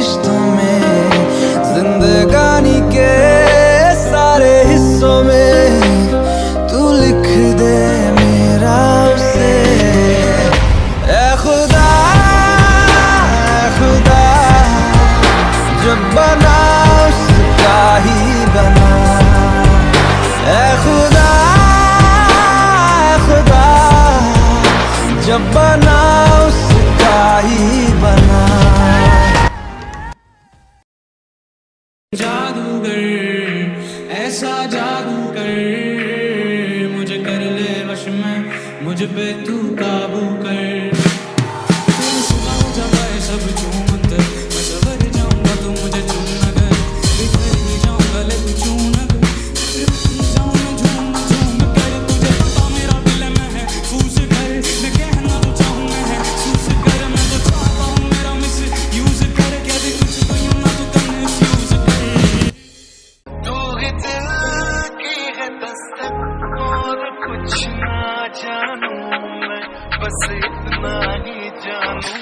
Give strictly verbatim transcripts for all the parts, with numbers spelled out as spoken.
रिश्तों में, जिंदगानी के सारे हिस्सों में तू लिख दे मेरा उसे। ऐ खुदा ऐ खुदा, जब बना उसका ही बना। ऐ खुदा ऐ खुदा, जब बना उसका ही बना। जादूगर ऐसा जादू कर, मुझे कर ले वश में, मुझ पे तू काबू कर। तेरी सुबह जब आए सब झूमत, मैं सवर जाऊंगा तू मुझे चूम न कर, बिखर ही जाऊंगा ले तू चूम न कर, जाऊं मैं झूम झूम कर। तुझे पता मेरा दिल में है फूस कर, मैं कहना तो चाहूं मैं है सूस कर। मैं तो चाहता हूँ मेरा मिस यूज कर, कह दे कुछ तो यूं ना तू कन्फ्यूज कर। तू ही दिल की है दस्तक और कुछ ना जानू मैं, बस इतना ही जानू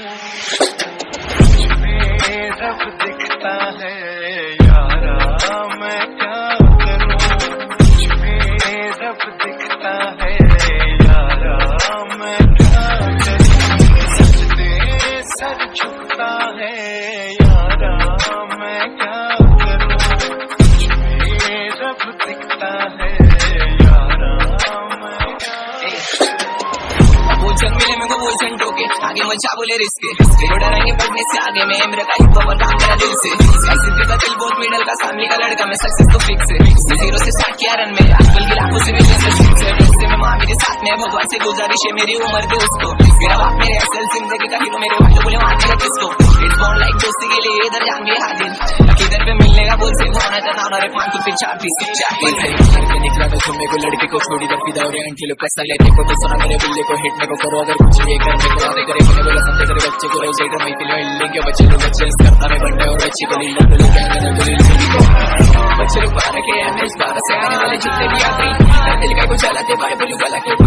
तुझमें रब दिखता है यारा, मैं क्या करूं। तुझमें रब दिखता है यारा, मैं क्या करूं। सजदे सर झुकता है यारा, मैं क्या करूं। तुझमें रब दिखता है यारा, मैं क्या। वो जग मिले मेरे को वो घंटों के आगे मचा बोले रिस्के, तेरे डरेंगे बढ़ने से आगे में इम्र का ही कवर काम करा दिल से। ऐसे दिल का दिल बहुत मिडल का सामने का लड़का, मैं सक्सेस तो फिक्स है। मैं जीरो से स्टार्ट किया रन में, आजकल की लाखों से भी जैसे मैं माँ मेरे साथ में, भगवान से गुजारिश है मेरी उम्र दोस्तों। मेरा बाप मेरे असल जिंदगी का हीरो, मेरे भाई बोले वहाँ तेरा किसको। इट्स बॉन्ड लाइक दोस्ती के लिए इधर जाएंगे हाजिर, किधर पे मिलने का बोल से होना जाना और एक मांग फिर चार पीस चार पीस निकला तो तुम मेरे को लड़की को छोड़ी दर फिदा और आंटी लोग पैसा लेने को, तो सुना मेरे बिल्ले को हिट में को करो अगर कुछ ये करने को आगे करे मैंने बोला समझे करे बच्चे को रह जाएगा मैं फिल्म लेंगे बच्चे लोग बच्चे करता मैं बंडे और बच्चे को लीला तो लोग आएंगे तो लीला बच्चे लोग बारह के एम एस बारह से आने वाले जितने भी आते हैं दिल का कुछ चलाते बारे बोलू वाला के